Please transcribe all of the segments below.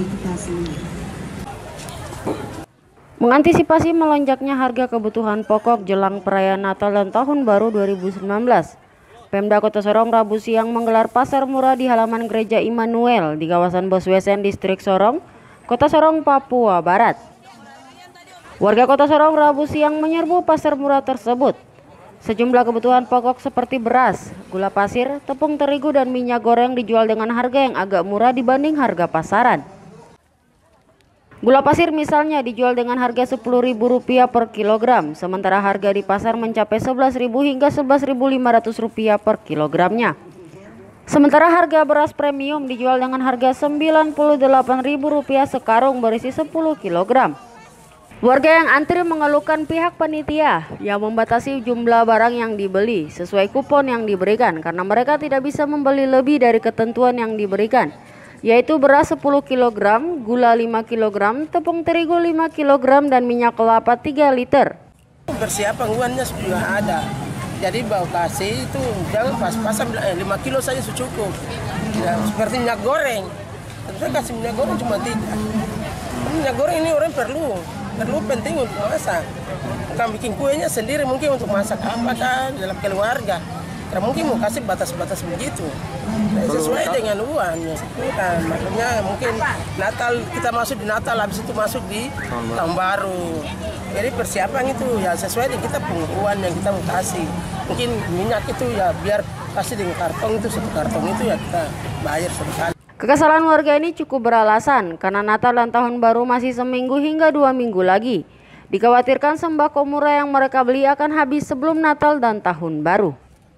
gratifikasi. Mengantisipasi melonjaknya harga kebutuhan pokok jelang perayaan Natal dan Tahun Baru 2019, Pemda Kota Sorong Rabu siang menggelar pasar murah di halaman Gereja Immanuel di kawasan Boswesen, Distrik Sorong, Kota Sorong, Papua Barat. Warga Kota Sorong Rabu siang menyerbu pasar murah tersebut. Sejumlah kebutuhan pokok seperti beras, gula pasir, tepung terigu, dan minyak goreng dijual dengan harga yang agak murah dibanding harga pasaran. Gula pasir misalnya dijual dengan harga Rp10.000 per kilogram, sementara harga di pasar mencapai Rp11.000 hingga Rp11.500 per kilogramnya. Sementara harga beras premium dijual dengan harga Rp98.000 sekarung berisi 10 kilogram. Warga yang antri mengeluhkan pihak panitia yang membatasi jumlah barang yang dibeli sesuai kupon yang diberikan karena mereka tidak bisa membeli lebih dari ketentuan yang diberikan, yaitu beras 10 kg, gula 5 kg, tepung terigu 5 kg, dan minyak kelapa 3 liter. Persiapan uangnya sudah ada, jadi bawa kasih itu jangan pas-pasan 5 kilo saja cukup. Ya, seperti minyak goreng, saya kasih minyak goreng cuma 3. Minyak goreng ini orang perlu penting untuk masak. Bukan bikin kuenya sendiri, mungkin untuk masak apa kan dalam keluarga. Karena mungkin mau kasih batas-batas begitu. Nah, sesuai dengan uangnya. Kan, makanya mungkin Natal, kita masuk di Natal, habis itu masuk di Tahun Baru. Jadi persiapan itu ya sesuai dengan kita uang yang kita mau kasih. Mungkin minyak itu ya biar kasih dengan karton itu, 1 karton itu ya kita bayar sekali. Kekesalan warga ini cukup beralasan karena Natal dan Tahun Baru masih seminggu hingga 2 minggu lagi. Dikhawatirkan sembako murah yang mereka beli akan habis sebelum Natal dan Tahun Baru.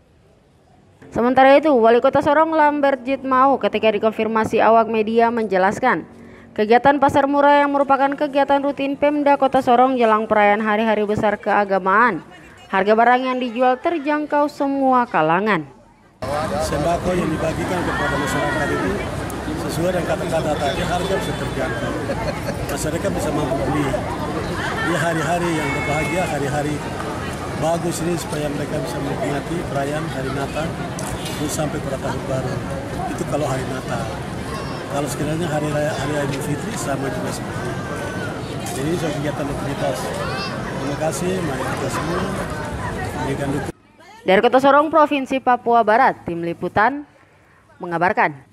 Sementara itu, Wali Kota Sorong Lambert Jitmau ketika dikonfirmasi awak media menjelaskan, kegiatan pasar murah yang merupakan kegiatan rutin Pemda Kota Sorong jelang perayaan hari-hari besar keagamaan. Harga barang yang dijual terjangkau semua kalangan. Sembako yang dibagikan kepada masyarakat itu sesuai dengan kata-kata tadi, harga bisa terjangkau. Masyarakat bisa mampu beli. Di hari-hari yang berbahagia, hari-hari bagus ini supaya mereka bisa menikmati perayaan hari Natal sampai pada Tahun Baru. Itu kalau hari Natal. Kalau sekiranya hari Idul Fitri sama juga seperti itu. Jadi ini kegiatan rutinitas. Terima kasih, mari kita semua berikan dukungan. Dari Kota Sorong, Provinsi Papua Barat, Tim Liputan mengabarkan.